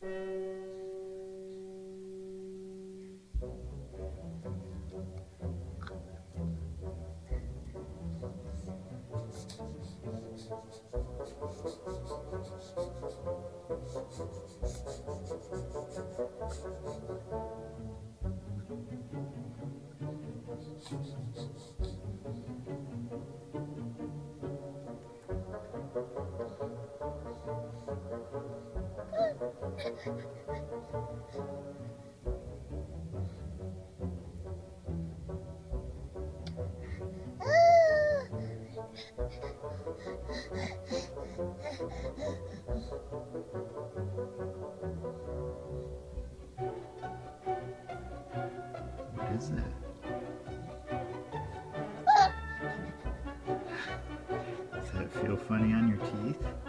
What is that? Does that feel funny on your teeth?